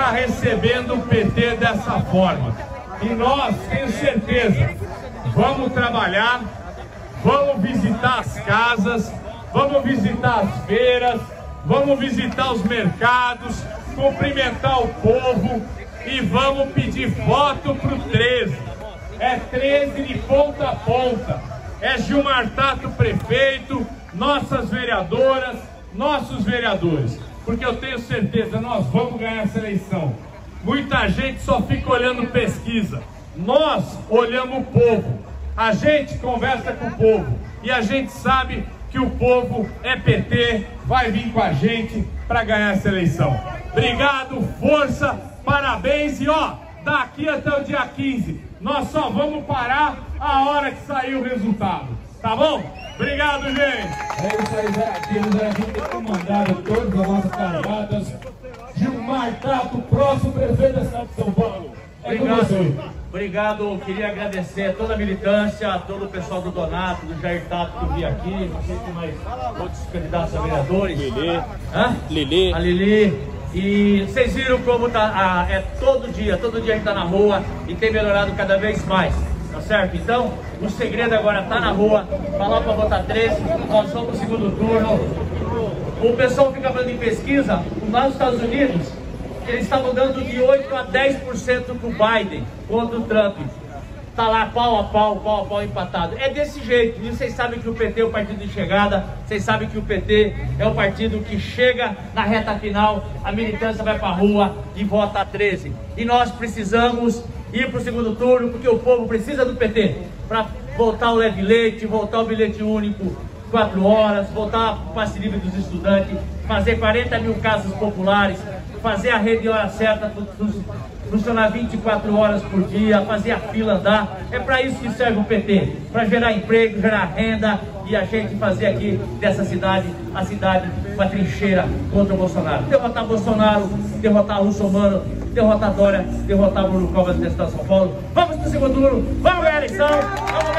está recebendo o PT dessa forma. E nós, tenho certeza, vamos trabalhar, vamos visitar as casas, vamos visitar as feiras, vamos visitar os mercados, cumprimentar o povo e vamos pedir voto para o 13. É 13 de ponta a ponta. É Gilmar Tato prefeito, nossas vereadoras, nossos vereadores. Porque eu tenho certeza, nós vamos ganhar essa eleição. Muita gente só fica olhando pesquisa. Nós olhamos o povo. A gente conversa com o povo. E a gente sabe que o povo é PT, vai vir com a gente para ganhar essa eleição. Obrigado, força, parabéns. E ó, daqui até o dia 15, nós só vamos parar a hora que sair o resultado. Tá bom? Obrigado, gente. É isso aí, Zé Aquiles. A gente tem comandado todas as nossas carregadas. Gilmar Tato, próximo prefeito da cidade de São Paulo. É com você. Obrigado, queria agradecer a toda a militância, a todo o pessoal do Donato, do Jair Tato que eu vi aqui, não sei se mais outros candidatos a vereadores. Lili. Hã? Lili. A Lili. E vocês viram como tá, é todo dia a gente tá na rua e tem melhorado cada vez mais, tá certo? Então, o segredo agora tá na rua, falar para votar 13, nós vamos pro segundo turno. O pessoal fica falando em pesquisa, lá nos Estados Unidos, eles estavam dando de 8 a 10% para o Biden contra o Trump. Está lá pau a pau empatado. É desse jeito. E vocês sabem que o PT é o partido de chegada. Vocês sabem que o PT é o partido que chega na reta final, a militância vai para a rua e vota 13. E nós precisamos ir para o segundo turno, porque o povo precisa do PT para voltar o leve leite, voltar o bilhete único 4 horas, voltar o passe livre dos estudantes, fazer 40 mil casas populares, fazer a rede hora certa funcionar 24 horas por dia, fazer a fila andar. É para isso que serve o PT, para gerar emprego, gerar renda e a gente fazer aqui dessa cidade, a cidade, uma trincheira contra o Bolsonaro. Derrotar Bolsonaro, derrotar Russomano, derrotar Dória, derrotar Bruno Covas do Estado de São Paulo. Vamos para o segundo turno, vamos ganhar a eleição, vamos